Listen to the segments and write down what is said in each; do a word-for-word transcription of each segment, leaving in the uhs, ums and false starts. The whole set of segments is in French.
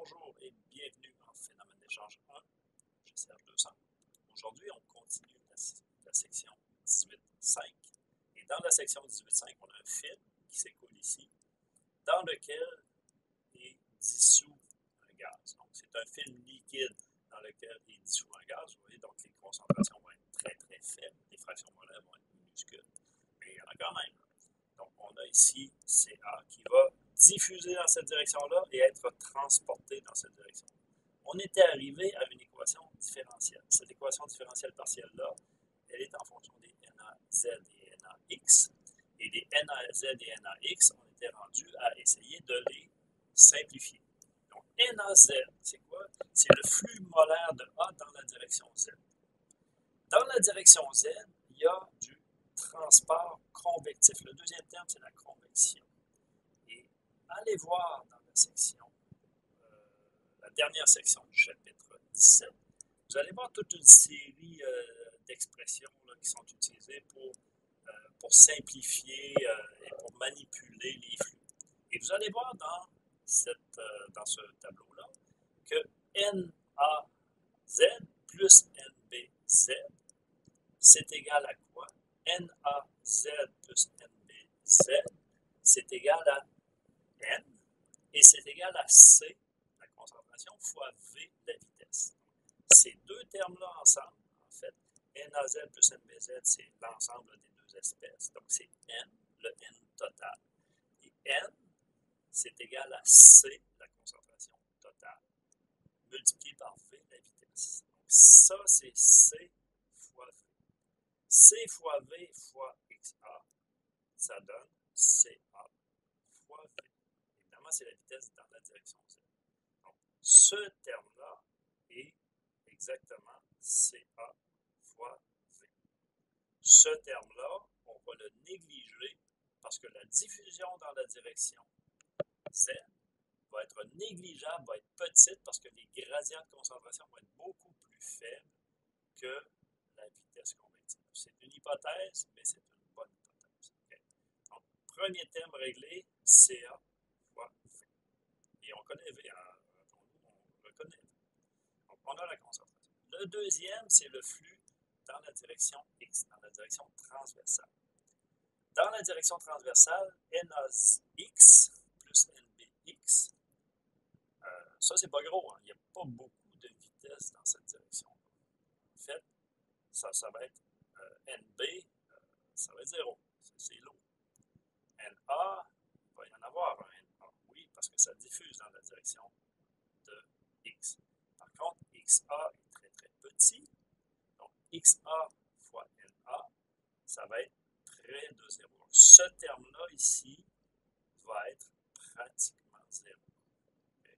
Bonjour et bienvenue en Phénomène d'échange un, chez Serge deux cents. Aujourd'hui, on continue la, la section dix-huit point cinq. Et dans la section dix-huit point cinq, on a un film qui s'écoule ici, dans lequel est dissous un gaz. Donc, c'est un film liquide dans lequel il est dissous un gaz. Vous voyez, donc les concentrations vont être très très faibles, les fractions molaires vont être minuscules, mais il y en a quand même. Donc, on a ici C A qui va diffuser dans cette direction-là et être transporté dans cette direction. On était arrivé à une équation différentielle. Cette équation différentielle partielle-là, elle est en fonction des N A Z et N A X. Et les N A Z et N A X, on était rendu à essayer de les simplifier. Donc, N A Z, c'est quoi? C'est le flux molaire de A dans la direction Z. Dans la direction Z, il y a du transport convectif. Le deuxième terme, c'est la convection. Et allez voir dans la section, euh, la dernière section du chapitre dix-sept, vous allez voir toute une série euh, d'expressions là, qui sont utilisées pour, euh, pour simplifier euh, et pour manipuler les flux. Et vous allez voir dans, cette, euh, dans ce tableau-là que N A Z plus N B Z, c'est égal à quoi? N A Z plus N B Z, c'est égal à N, et c'est égal à C, la concentration, fois V, la vitesse. Ces deux termes-là ensemble, en fait, N A Z plus N B Z, c'est l'ensemble des deux espèces. Donc, c'est N, le N total. Et N, c'est égal à C, la concentration totale, multiplié par V, la vitesse. Donc, ça, c'est C fois V. C fois V fois X A, ça donne C A fois V. Évidemment, c'est la vitesse dans la direction Z. Donc, ce terme-là est exactement C A fois V. Ce terme-là, on va le négliger parce que la diffusion dans la direction Z va être négligeable, va être petite parce que les gradients de concentration vont être beaucoup plus faibles que la vitesse convective. C'est une hypothèse, mais c'est une bonne hypothèse. Okay? Donc, premier terme réglé, C A fois V. Et on connaît V, hein? On reconnaît V. Donc, on a la concentration. Le deuxième, c'est le flux dans la direction X, dans la direction transversale. Dans la direction transversale, N A X plus N B X, euh, ça, c'est pas gros. Hein? Il n'y a pas beaucoup de vitesse dans cette direction. En fait, ça, ça va être euh, N B, euh, ça va être zéro. C'est lourd. N A, il va y en avoir un N A, oui, parce que ça diffuse dans la direction de X. Par contre, X A est très très petit. Donc, X A fois N A, ça va être près de zéro. Donc, ce terme-là ici va être pratiquement zéro. Okay?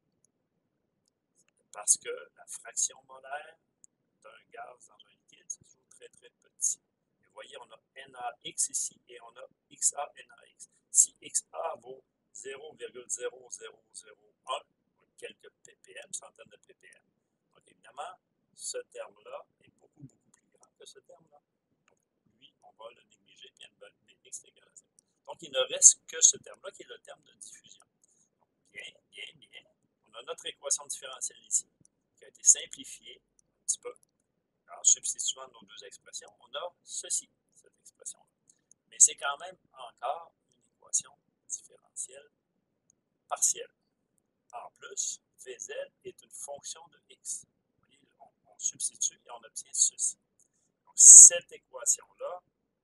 Parce que la fraction molaire d'un gaz dans un liquide, c'est toujours très très petit. Et vous voyez, on a N A X ici et on a X A N A X. Si X A vaut zéro virgule zéro zéro zéro un, quelques ppm, centaines de ppm, donc évidemment, ce terme-là est beaucoup beaucoup plus grand que ce terme-là. Donc, lui, on va le négliger, bien B X est égal à zéro. Donc, il ne reste que ce terme-là qui est le terme de diffusion. Donc, bien, bien, bien. On a notre équation différentielle ici, qui a été simplifiée un petit peu. En substituant nos deux expressions, on a ceci, cette expression-là. Mais c'est quand même encore une équation différentielle partielle. En plus, V Z est une fonction de X. Vous voyez, on, on substitue et on obtient ceci. Donc, cette équation-là,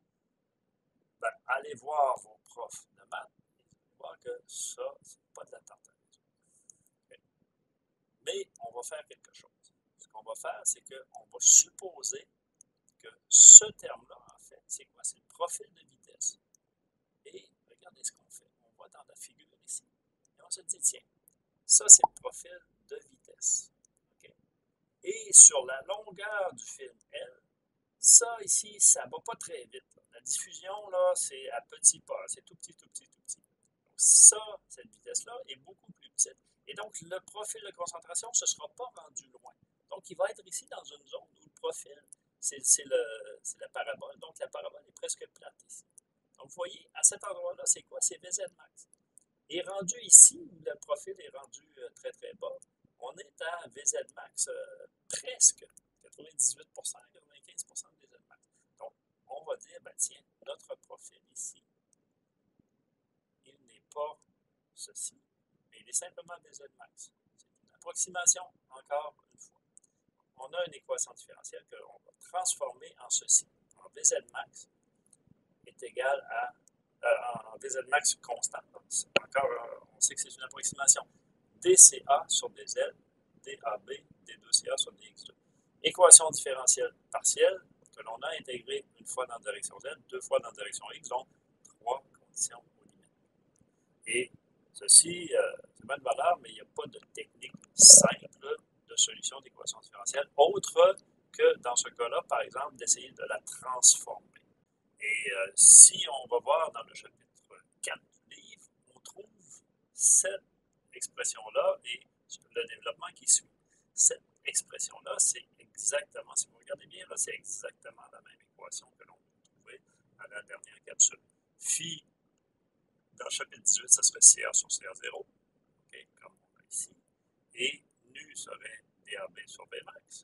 ben, allez voir vos profs de maths et vous allez voir que ça, c'est pas de la tartare. Okay? Mais on va faire quelque chose. Ce qu'on va faire, c'est qu'on va supposer que ce terme-là, en fait, c'est quoi? C'est le profil de vitesse. Et regardez ce qu'on fait. On va dans la figure ici. Et on se dit, tiens, ça, c'est le profil de vitesse. Okay? Et sur la longueur du film L, ça ici, ça ne va pas très vite. Là. La diffusion, là, c'est à petits pas. C'est tout petit, tout petit, tout petit. Donc, ça, cette vitesse-là, est beaucoup plus petite. Et donc, le profil de concentration ne se sera pas rendu loin. Donc, il va être ici dans une zone où le profil, c'est la parabole. Donc, la parabole est presque plate ici. Donc, vous voyez, à cet endroit-là, c'est quoi? C'est V Z max. Et rendu ici, où le profil est rendu très, très bas, on est à V Z max euh, presque quatre-vingt-dix-huit pour cent, quatre-vingt-quinze pour cent de V Z max. Donc, on va dire, ben tiens, notre profil ici, il n'est pas ceci, mais il est simplement V Z max. C'est une approximation, encore une fois. On a une équation différentielle que l'on va transformer en ceci. En V Z max est égal à, euh, en V Z max constant. Donc, encore, euh, on sait que c'est une approximation. D C A sur D Z, D A B, D deux C A sur D X deux. Équation différentielle partielle que l'on a intégrée une fois dans la direction Z, deux fois dans la direction X, donc trois conditions aux limites. Et ceci, euh, c'est bonne valeur, mais il n'y a pas de technique simple de solution d'équation différentielle, autre que dans ce cas-là, par exemple, d'essayer de la transformer. Et euh, si on va voir dans le chapitre quatre du livre, on trouve cette expression-là et le développement qui suit. Cette expression-là, c'est exactement, si vous regardez bien, là, c'est exactement la même équation que l'on peut trouver à la dernière capsule. Phi, dans le chapitre dix-huit, ça serait C A sur C A zéro, okay, comme on a ici. Et nu serait D A B sur V max,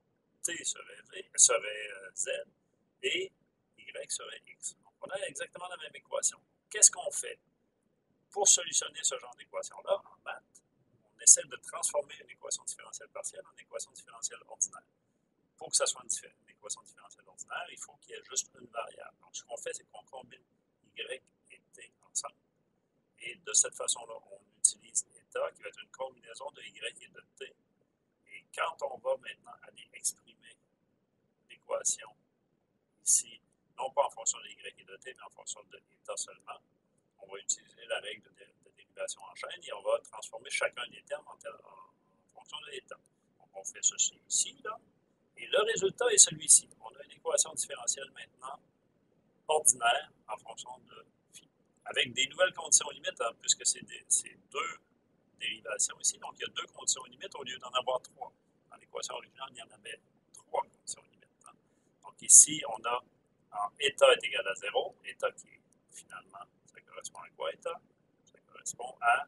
T serait, v, serait euh, Z, et Y serait X. Donc, on a exactement la même équation. Qu'est-ce qu'on fait? Pour solutionner ce genre d'équation-là, en maths, on essaie de transformer une équation différentielle partielle en équation différentielle ordinaire. Pour que ça soit une, une équation différentielle ordinaire, il faut qu'il y ait juste une variable. Donc, ce qu'on fait, c'est qu'on combine Y et T ensemble. Et de cette façon-là, on utilise état, qui va être une combinaison de Y et de T. Et quand on va maintenant aller exprimer l'équation ici, non pas en fonction de Y et de T, mais en fonction de état seulement, on va utiliser la règle de, de dérivation en chaîne et on va transformer chacun des termes en, en, en fonction de l'état. Donc, on fait ceci ici, là, et le résultat est celui-ci. On a une équation différentielle maintenant ordinaire en fonction de phi, avec des nouvelles conditions limites, hein, puisque c'est deux dérivations ici. Donc, il y a deux conditions limites au lieu d'en avoir trois. Dans l'équation originale, il y en avait trois conditions limites. Hein. Donc, ici, on a en état est égal à zéro, état qui est finalement, ça correspond à quoi état? Ça correspond à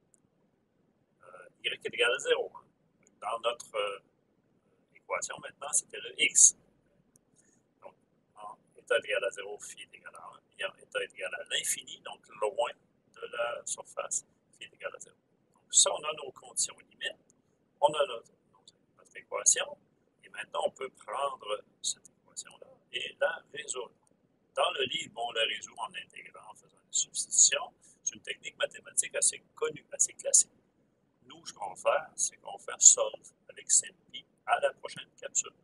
euh, y est égal à zéro. Hein. Dans notre euh, équation maintenant, c'était le x. Donc, en état est égal à zéro, phi est égal à un, et en état est égal à l'infini, donc loin de la surface, phi est égal à zéro. Donc, ça, on a nos conditions limites, on a notre, notre, notre équation, et maintenant, on peut prendre cette équation-là et la résoudre. Dans le livre, on la résout en intégrant, en faisant des substitutions. C'est une technique mathématique assez connue, assez classique. Nous, ce qu'on va faire, c'est qu'on va faire solve avec SimPy à la prochaine capsule.